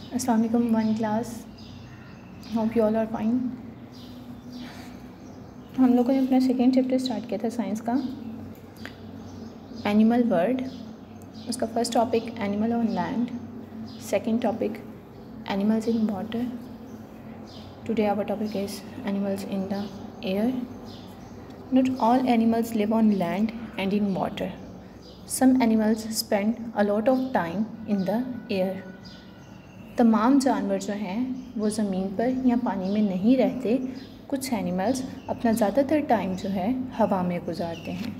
अस्सलाम वालेकुम one class, hope you all are fine. हम लोगों ने अपना सेकेंड चैप्टर स्टार्ट किया था साइंस का, एनिमल वर्ल्ड। उसका first topic animal on land, second topic animals in water. Today our topic is animals in the air. Not all animals live on land and in water. Some animals spend a lot of time in the air. तमाम जानवर जो हैं वो ज़मीन पर या पानी में नहीं रहते। कुछ एनिमल्स अपना ज़्यादातर टाइम जो है हवा में गुजारते हैं।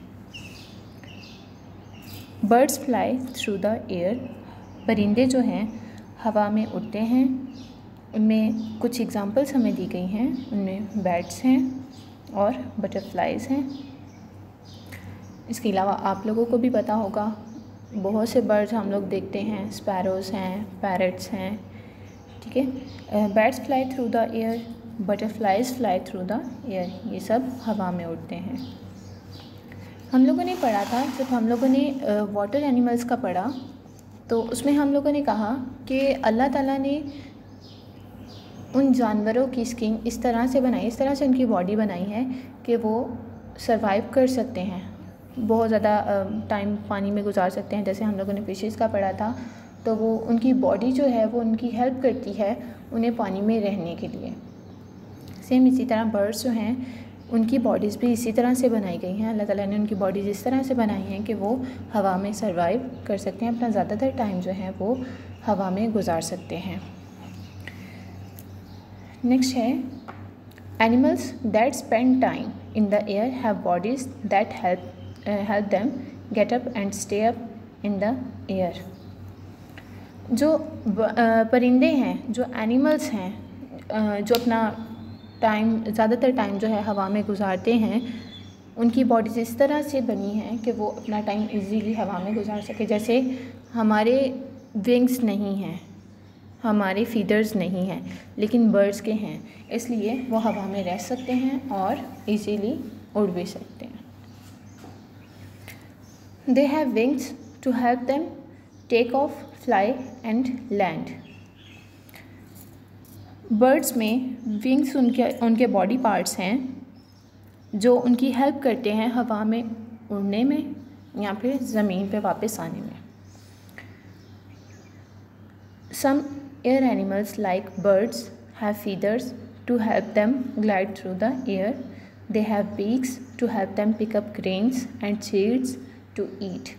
Birds fly through the air. परिंदे जो हैं हवा में उड़ते हैं। उनमें कुछ एग्जांपल्स हमें दी गई हैं, उनमें बैट्स हैं और बटरफ्लाइज़ हैं। इसके अलावा आप लोगों को भी पता होगा बहुत से बर्ड्स हम लोग देखते हैं, स्पैरोज़ हैं, पैरट्स हैं, ठीक है। Bats fly through the air, butterflies fly through the air, ये सब हवा में उड़ते हैं। हम लोगों ने पढ़ा था, जब हम लोगों ने वाटर एनिमल्स का पढ़ा तो उसमें हम लोगों ने कहा कि अल्लाह ताला ने उन जानवरों की स्किन इस तरह से बनाई, इस तरह से उनकी बॉडी बनाई है कि वो सर्वाइव कर सकते हैं, बहुत ज़्यादा टाइम पानी में गुजार सकते हैं। जैसे हम लोगों ने फिशेस का पढ़ा था तो वो उनकी बॉडी जो है वो उनकी हेल्प करती है उन्हें पानी में रहने के लिए। सेम इसी तरह बर्ड्स जो हैं उनकी बॉडीज़ भी इसी तरह से बनाई गई हैं। अल्लाह ताला ने उनकी बॉडीज़ इस तरह से बनाई हैं कि वो हवा में सर्वाइव कर सकते हैं, अपना ज़्यादातर टाइम जो है वो हवा में गुजार सकते हैं। नेक्स्ट है animals that spend time in the air have bodies that help them get up and stay up in the air. जो परिंदे हैं, जो एनिमल्स हैं, जो अपना टाइम ज़्यादातर टाइम जो है हवा में गुजारते हैं, उनकी बॉडीज़ इस तरह से बनी हैं कि वो अपना टाइम इजीली हवा में गुजार सके। जैसे हमारे विंग्स नहीं हैं, हमारे फीदर्स नहीं हैं, लेकिन बर्ड्स के हैं, इसलिए वो हवा में रह सकते हैं और इजीली उड़ भी सकते हैं। They have wings to help them take off, fly and land. Birds में विंग्स उनके बॉडी पार्ट्स हैं जो उनकी हेल्प करते हैं हवा में उड़ने में या फिर ज़मीन पे वापस आने में। Some air animals like birds have feathers to help them glide through the air. They have beaks to help them pick up grains and seeds to eat.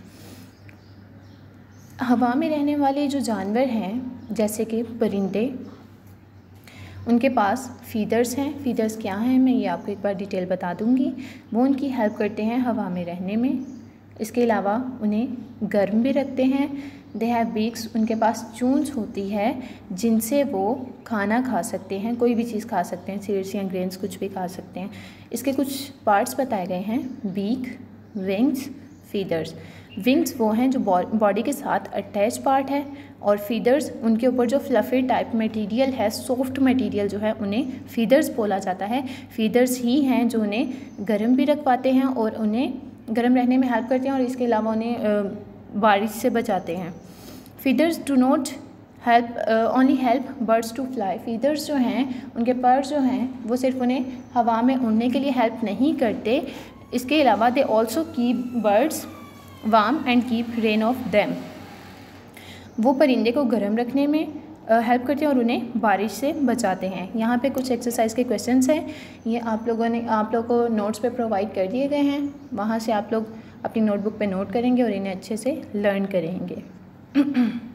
हवा में रहने वाले जो जानवर हैं जैसे कि परिंदे, उनके पास फीदर्स हैं। फीदर्स क्या हैं मैं ये आपको एक बार डिटेल बता दूंगी। वो उनकी हेल्प करते हैं हवा में रहने में। इसके अलावा उन्हें गर्म भी रखते हैं। दे हैव बीक्स, उनके पास चूंच होती है जिनसे वो खाना खा सकते हैं, कोई भी चीज़ खा सकते हैं, सीड्स या ग्रेन्स कुछ भी खा सकते हैं। इसके कुछ पार्ट्स बताए गए हैं, बीक, विंग्स, फीदर्स। विंग्स वो हैं जो बॉडी के साथ अटैच पार्ट है, और फीदर्स उनके ऊपर जो फ्लफी टाइप मटेरियल है, सॉफ्ट मटेरियल जो है, उन्हें फीदर्स बोला जाता है। फीदर्स ही हैं जो उन्हें गर्म भी रख पाते हैं और उन्हें गर्म रहने में हेल्प करते हैं, और इसके अलावा उन्हें बारिश से बचाते हैं। Feathers do not help only help birds to fly. Feathers जो हैं उनके पर जो हैं वो सिर्फ उन्हें हवा में उड़ने के लिए हेल्प नहीं करते, इसके अलावा they also keep birds warm and keep rain off them. वो परिंदे को गर्म रखने में हेल्प करते हैं और उन्हें बारिश से बचाते हैं। यहाँ पे कुछ एक्सरसाइज के क्वेश्चंस हैं, ये आप लोगों को नोट्स पे प्रोवाइड कर दिए गए हैं। वहाँ से आप लोग अपनी नोटबुक पे नोट करेंगे और इन्हें अच्छे से लर्न करेंगे।